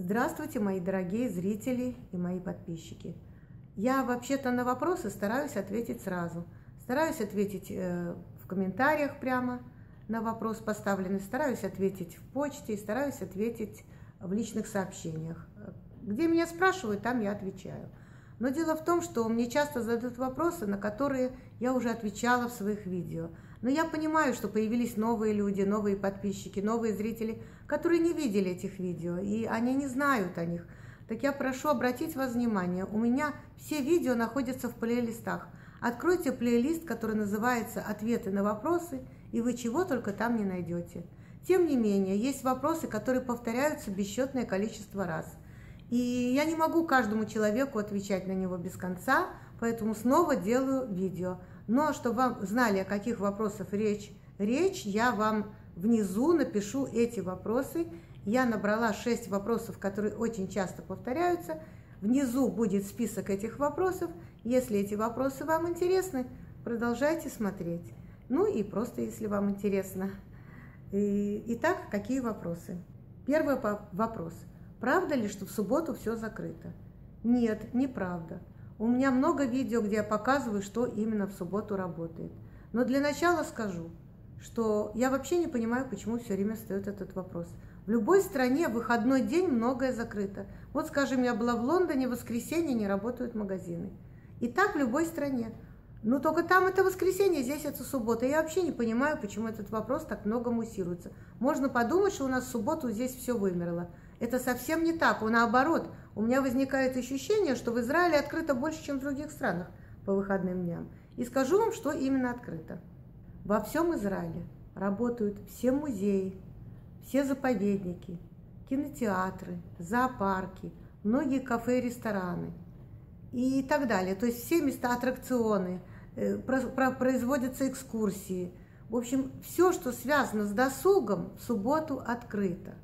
Здравствуйте, мои дорогие зрители и мои подписчики. Я вообще-то на вопросы стараюсь ответить сразу. Стараюсь ответить в комментариях прямо на вопрос поставленный, стараюсь ответить в почте и стараюсь ответить в личных сообщениях. Где меня спрашивают, там я отвечаю. Но дело в том, что мне часто задают вопросы, на которые я уже отвечала в своих видео. Но я понимаю, что появились новые люди, новые подписчики, новые зрители, которые не видели этих видео, и они не знают о них. Так я прошу обратить вас внимание, у меня все видео находятся в плейлистах. Откройте плейлист, который называется «Ответы на вопросы», и вы чего только там не найдете. Тем не менее, есть вопросы, которые повторяются бесчетное количество раз. И я не могу каждому человеку отвечать на него без конца, поэтому снова делаю видео. Но чтобы вам знали, о каких вопросах речь, я вам внизу напишу эти вопросы. Я набрала 6 вопросов, которые очень часто повторяются. Внизу будет список этих вопросов. Если эти вопросы вам интересны, продолжайте смотреть. Ну и просто, если вам интересно. Итак, какие вопросы? Первый вопрос. Правда ли, что в субботу все закрыто? Нет, неправда. У меня много видео, где я показываю, что именно в субботу работает. Но для начала скажу, что я вообще не понимаю, почему все время встает этот вопрос. В любой стране в выходной день многое закрыто. Вот, скажем, я была в Лондоне, в воскресенье не работают магазины. И так в любой стране. Но только там это воскресенье, здесь это суббота. Я вообще не понимаю, почему этот вопрос так много муссируется. Можно подумать, что у нас в субботу здесь все вымерло. Это совсем не так, наоборот. У меня возникает ощущение, что в Израиле открыто больше, чем в других странах по выходным дням. И скажу вам, что именно открыто. Во всем Израиле работают все музеи, все заповедники, кинотеатры, зоопарки, многие кафе и рестораны и так далее. То есть все места, аттракционы, производятся экскурсии. В общем, все, что связано с досугом, в субботу открыто.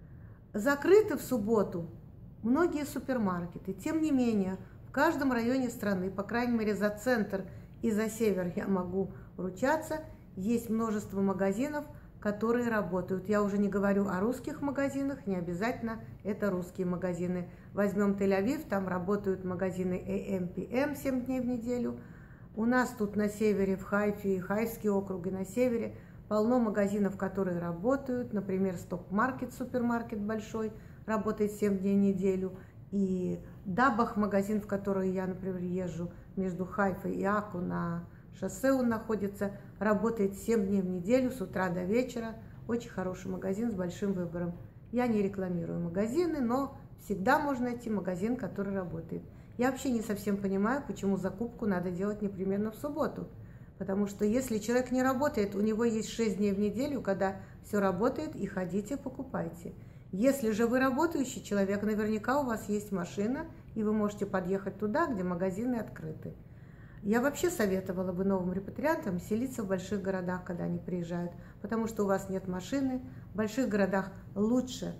Закрыты в субботу многие супермаркеты. Тем не менее, в каждом районе страны, по крайней мере за центр и за север я могу ручаться, есть множество магазинов, которые работают. Я уже не говорю о русских магазинах, не обязательно это русские магазины. Возьмем Тель-Авив, там работают магазины AM, PM 7 дней в неделю. У нас тут на севере, в Хайфе, Хайфский округ и на севере полно магазинов, которые работают. Например, Стоп-маркет, супермаркет большой, работает 7 дней в неделю. И Дабах, магазин, в который я, например, езжу между Хайфой и Аку на шоссе, он находится, работает 7 дней в неделю, с утра до вечера. Очень хороший магазин с большим выбором. Я не рекламирую магазины, но всегда можно найти магазин, который работает. Я вообще не совсем понимаю, почему закупку надо делать непременно в субботу. Потому что если человек не работает, у него есть 6 дней в неделю, когда все работает, и ходите, покупайте. Если же вы работающий человек, наверняка у вас есть машина, и вы можете подъехать туда, где магазины открыты. Я вообще советовала бы новым репатриантам селиться в больших городах, когда они приезжают, потому что у вас нет машины. В больших городах лучше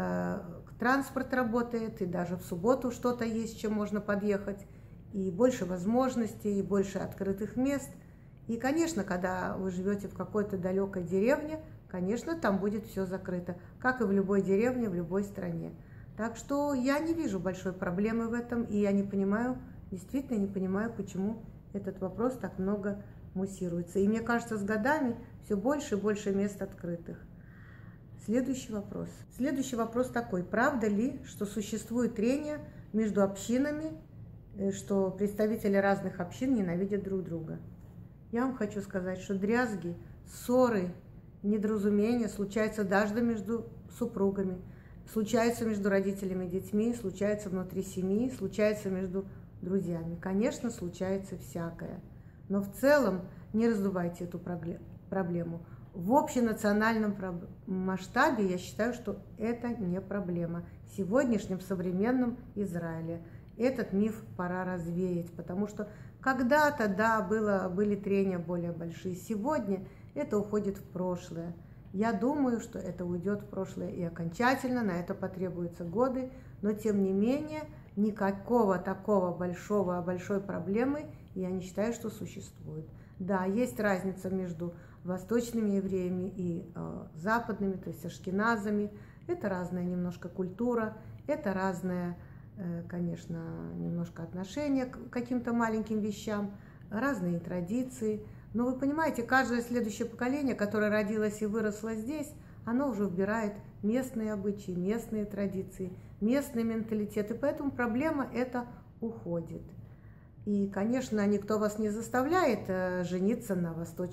транспорт работает, и даже в субботу что-то есть, чем можно подъехать, и больше возможностей, и больше открытых мест. И, конечно, когда вы живете в какой-то далекой деревне, конечно, там будет все закрыто, как и в любой деревне, в любой стране. Так что я не вижу большой проблемы в этом, и я не понимаю, действительно не понимаю, почему этот вопрос так много муссируется. И мне кажется, с годами все больше и больше мест открытых. Следующий вопрос. Следующий вопрос такой. Правда ли, что существует трение между общинами, что представители разных общин ненавидят друг друга? Я вам хочу сказать, что дрязги, ссоры, недоразумения случаются даже между супругами, случаются между родителями и детьми, случаются внутри семьи, случаются между друзьями. Конечно, случается всякое. Но в целом не раздувайте эту проблему. В общенациональном масштабе я считаю, что это не проблема. В сегодняшнем современном Израиле этот миф пора развеять, потому что когда-то, да, были трения более большие. Сегодня это уходит в прошлое. Я думаю, что это уйдет в прошлое и окончательно, на это потребуются годы, но тем не менее никакого такого большой проблемы я не считаю, что существует. Да, есть разница между восточными евреями и западными, то есть ашкеназами. Это разная немножко культура, это разное, конечно, немножко отношение к каким-то маленьким вещам, разные традиции. Но вы понимаете, каждое следующее поколение, которое родилось и выросло здесь, оно уже вбирает местные обычаи, местные традиции, местный менталитет. И поэтому проблема эта уходит. И, конечно, никто вас не заставляет жениться на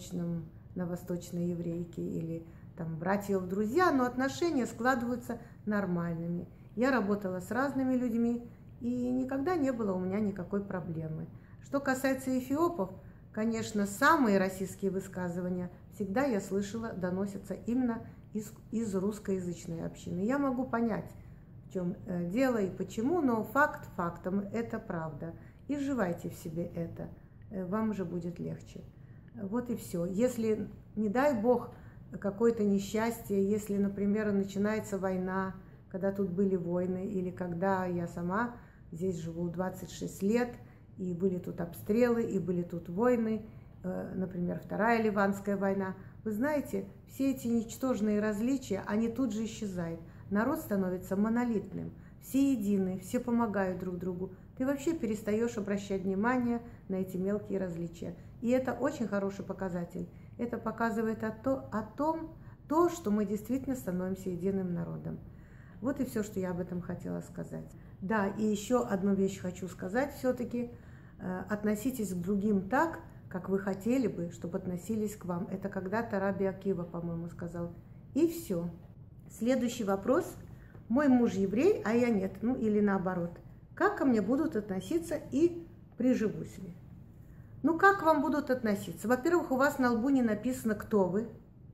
восточной еврейке или там, брать ее в друзья, но отношения складываются нормальными. Я работала с разными людьми, и никогда не было у меня никакой проблемы. Что касается эфиопов, конечно, самые российские высказывания всегда я слышала, доносятся именно из русскоязычной общины. Я могу понять, в чем дело и почему, но факт фактом, это правда. Изживайте в себе это, вам уже будет легче. Вот и все. Если, не дай бог, какое-то несчастье, если, например, начинается война, когда тут были войны, или когда я сама здесь живу 26 лет, и были тут обстрелы, и были тут войны, например, Вторая Ливанская война. Вы знаете, все эти ничтожные различия, они тут же исчезают. Народ становится монолитным, все едины, все помогают друг другу. Ты вообще перестаешь обращать внимание на эти мелкие различия. И это очень хороший показатель. Это показывает о том, что мы действительно становимся единым народом. Вот и все, что я об этом хотела сказать. Да, и еще одну вещь хочу сказать все-таки. Относитесь к другим так, как вы хотели бы, чтобы относились к вам. Это когда-то Раби Акива, по-моему, сказал. И все. Следующий вопрос. Мой муж еврей, а я нет. Ну или наоборот. Как ко мне будут относиться и приживусь ли? Ну, как к вам будут относиться? Во-первых, у вас на лбу не написано, кто вы.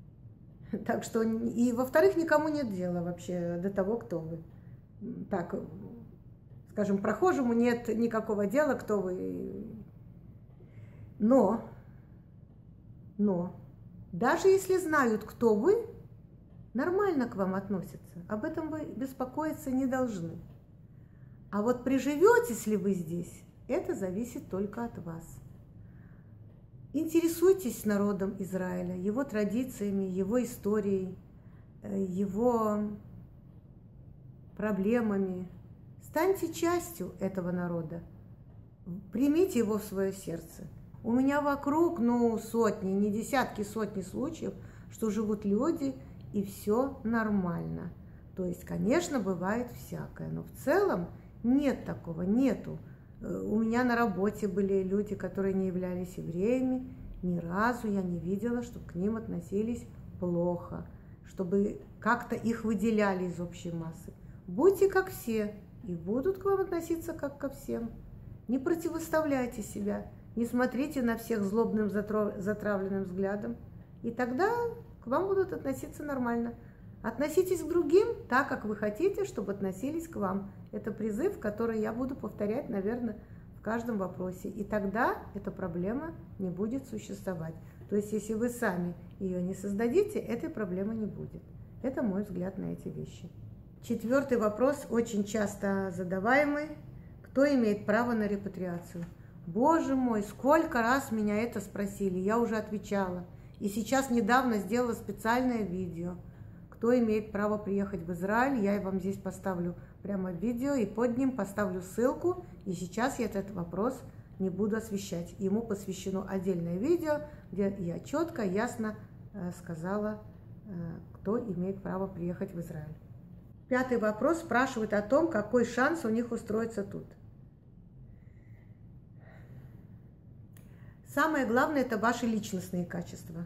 Так что, и во-вторых, никому нет дела вообще до того, кто вы. Так, скажем, прохожему нет никакого дела, кто вы. Но, даже если знают, кто вы, нормально к вам относятся. Об этом вы беспокоиться не должны. А вот приживетесь ли вы здесь, это зависит только от вас. Интересуйтесь народом Израиля, его традициями, его историей, его проблемами. Станьте частью этого народа. Примите его в свое сердце. У меня вокруг, сотни, не десятки, сотни случаев, что живут люди, и все нормально. То есть, конечно, бывает всякое, но в целом нет такого, нету. У меня на работе были люди, которые не являлись евреями. Ни разу я не видела, чтобы к ним относились плохо, чтобы как-то их выделяли из общей массы. Будьте как все, и будут к вам относиться как ко всем. Не противоставляйте себя, не смотрите на всех злобным, затравленным взглядом, и тогда к вам будут относиться нормально. Относитесь к другим так, как вы хотите, чтобы относились к вам. Это призыв, который я буду повторять, наверное, в каждом вопросе. И тогда эта проблема не будет существовать. То есть, если вы сами ее не создадите, этой проблемы не будет. Это мой взгляд на эти вещи. 4-й вопрос, очень часто задаваемый. Кто имеет право на репатриацию? Боже мой, сколько раз меня это спросили, я уже отвечала. И сейчас недавно сделала специальное видео. Кто имеет право приехать в Израиль, я вам здесь поставлю прямо видео, и под ним поставлю ссылку, и сейчас я этот вопрос не буду освещать. Ему посвящено отдельное видео, где я четко, ясно сказала, кто имеет право приехать в Израиль. 5-й вопрос спрашивает о том, какой шанс у них устроиться тут. Самое главное – это ваши личностные качества.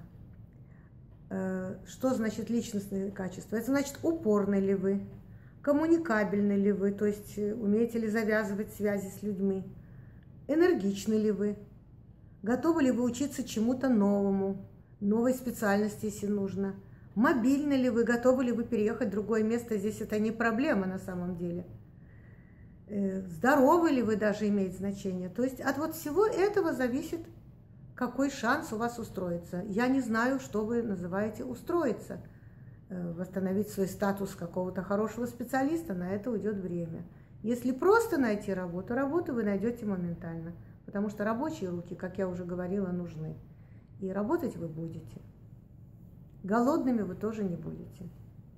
Что значит личностные качества? Это значит, упорны ли вы, коммуникабельны ли вы, то есть умеете ли завязывать связи с людьми, энергичны ли вы, готовы ли вы учиться чему-то новому, новой специальности, если нужно, мобильны ли вы, готовы ли вы переехать в другое место, здесь это не проблема на самом деле, здоровы ли вы даже имеет значение. То есть от вот всего этого зависит, какой шанс у вас устроиться. Я не знаю, что вы называете устроиться. Восстановить свой статус какого-то хорошего специалиста, на это уйдет время. Если просто найти работу, работу вы найдете моментально, потому что рабочие руки, как я уже говорила, нужны. И работать вы будете. Голодными вы тоже не будете.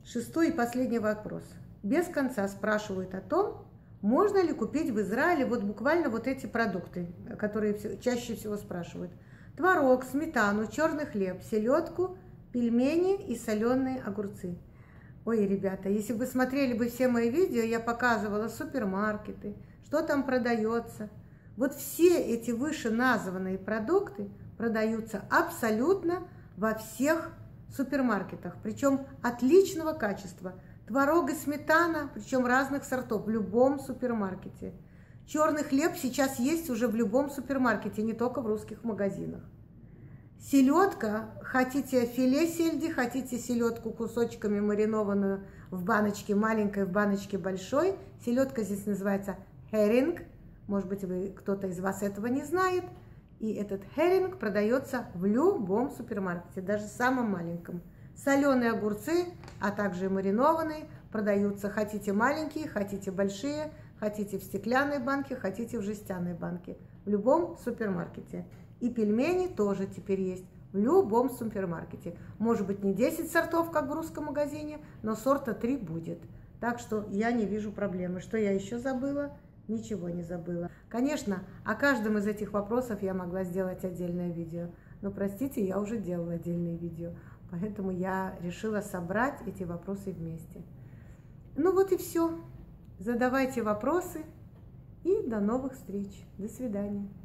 Шестой и последний вопрос. Без конца спрашивают о том, можно ли купить в Израиле вот буквально вот эти продукты, которые чаще всего спрашивают. Творог, сметану, черный хлеб, селедку, пельмени и соленые огурцы. Ой, ребята, если бы вы смотрели бы все мои видео, я показывала супермаркеты, что там продается. Вот все эти вышеназванные продукты продаются абсолютно во всех супермаркетах, причем отличного качества. Творог и сметана, причем разных сортов, в любом супермаркете. Черный хлеб сейчас есть уже в любом супермаркете, не только в русских магазинах. Селедка, хотите филе сельди, хотите селедку кусочками маринованную в баночке маленькой, в баночке большой. Селедка здесь называется херинг, может быть, кто-то из вас этого не знает. И этот херинг продается в любом супермаркете, даже самом маленьком. Соленые огурцы, а также маринованные, продаются, хотите маленькие, хотите большие, хотите в стеклянной банке, хотите в жестяной банке. В любом супермаркете. И пельмени тоже теперь есть в любом супермаркете. Может быть, не 10 сортов, как в русском магазине, но сорта 3 будет. Так что я не вижу проблемы. Что я еще забыла? Ничего не забыла. Конечно, о каждом из этих вопросов я могла сделать отдельное видео. Но, простите, я уже делала отдельное видео. Поэтому я решила собрать эти вопросы вместе. Ну вот и все. Задавайте вопросы. И до новых встреч. До свидания.